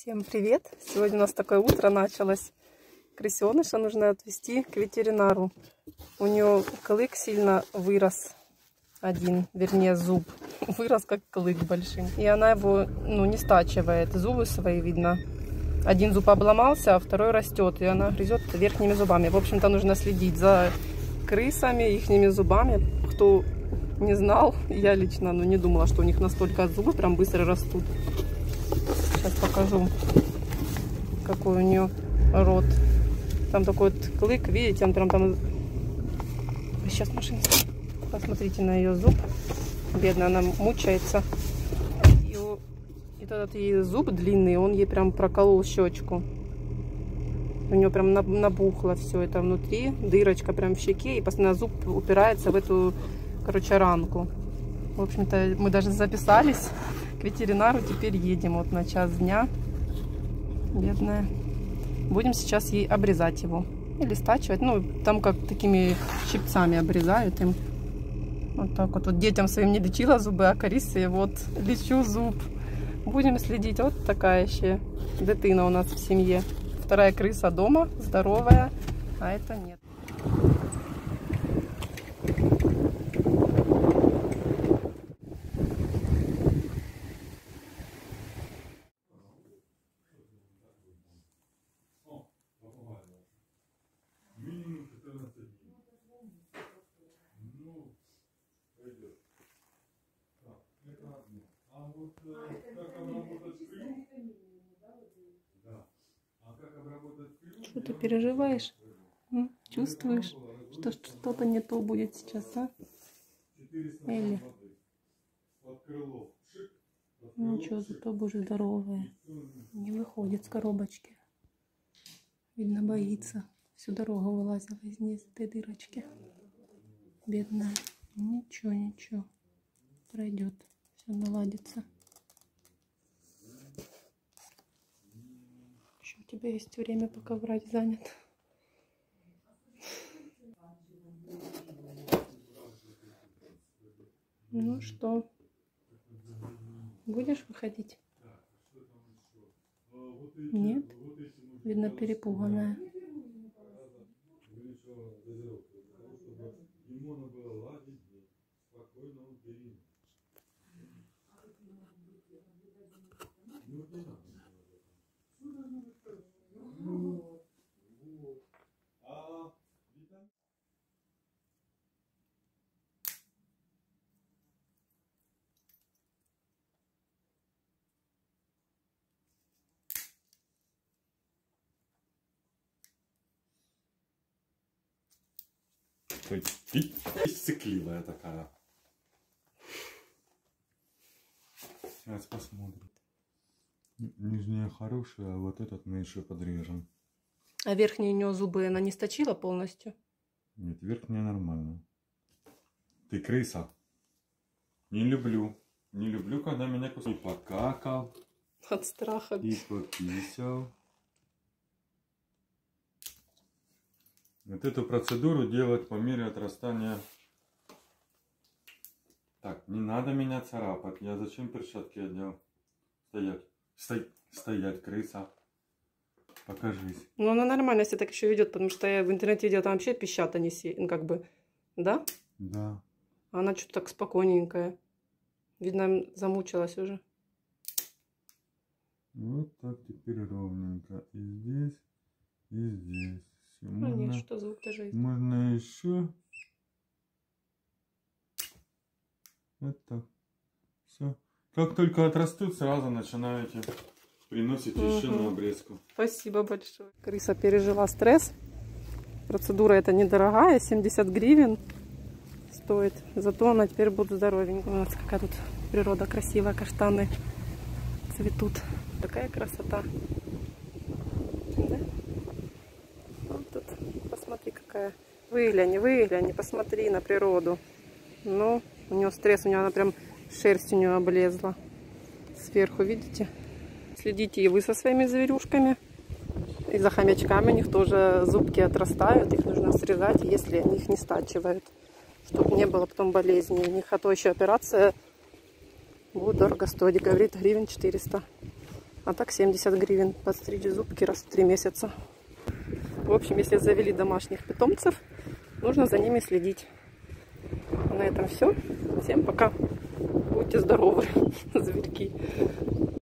Всем привет! Сегодня у нас такое утро началось. Крысеныша нужно отвезти к ветеринару. У нее клык сильно вырос. Один, вернее зуб. Вырос как клык большим. И она его не стачивает. Зубы свои видно. Один зуб обломался, а второй растет. И она грызет верхними зубами. В общем-то нужно следить за крысами, ихними зубами. Кто не знал, я лично не думала, что у них настолько зубы прям быстро растут. Сейчас покажу, какой у нее рот. Там такой вот клык, видите, он прям там... Сейчас машина. Посмотрите на ее зуб. Бедная, она мучается. И этот ей зуб длинный, он ей прям проколол щечку. У нее прям набухло все это внутри. Дырочка прям в щеке. И постоянно зуб упирается в эту, ранку. В общем-то, мы даже записались к ветеринару. Теперь едем вот на час дня. Бедная. Будем сейчас ей обрезать его. Или стачивать. Там как такими щипцами обрезают им. Вот так вот. Вот детям своим не лечила зубы, а Карисе вот лечу зуб. Будем следить. Вот такая еще дитина у нас в семье. Вторая крыса дома, здоровая, а это нет. Что ты переживаешь? Чувствуешь, что что-то не то будет сейчас, а? Или? Ничего, зато будешь здоровая. Не выходит с коробочки. Видно, боится. Всю дорогу вылазила из этой дырочки. Бедная. Ничего, ничего. Пройдет. Все наладится. Еще у тебя есть время, пока врач занят. Ну что, будешь выходить? Нет? Видно, перепуганная. Сыкливая такая. Сейчас посмотрим. Нижняя хорошая, а вот этот мы еще подрежем. А верхние у нее зубы она не сточила полностью? Нет, верхняя нормально. Ты крыса. Не люблю. Не люблю, когда меня кусают. И покакал. От страха. И пописал. Вот эту процедуру делать по мере отрастания. Так, не надо меня царапать. Я зачем перчатки одел? Стоять. Стоять, крыса. Покажись. Ну, она нормально себя так еще ведет, потому что я в интернете видела, там вообще пищат они да? Да. Она что-то так спокойненькая. Видно, замучилась уже. Вот так теперь ровненько. И здесь, и здесь. Все. Нет, что звук даже есть. Можно еще. Вот так. Все. Как только отрастут, сразу начинаете приносить еще на обрезку. Спасибо большое. Крыса пережила стресс. Процедура эта недорогая, 70 гривен стоит. Зато она теперь будет здоровенькая. У нас какая тут природа красивая, каштаны цветут. Такая красота. Да? Вот тут, посмотри какая. Выгляни, посмотри на природу. Ну, у нее стресс, у нее она прям шерсть у нее облезла. Сверху, видите? Следите и вы со своими зверюшками. И за хомячками у них тоже зубки отрастают. Их нужно срезать, если они их не стачивают. Чтобы не было потом болезней. У них, а то еще операция будет дорого стоить. Говорит, гривен 400. А так 70 гривен подстричь зубки раз в 3 месяца. В общем, если завели домашних питомцев, нужно за ними следить. А на этом все. Всем пока. Будьте здоровы, зверьки.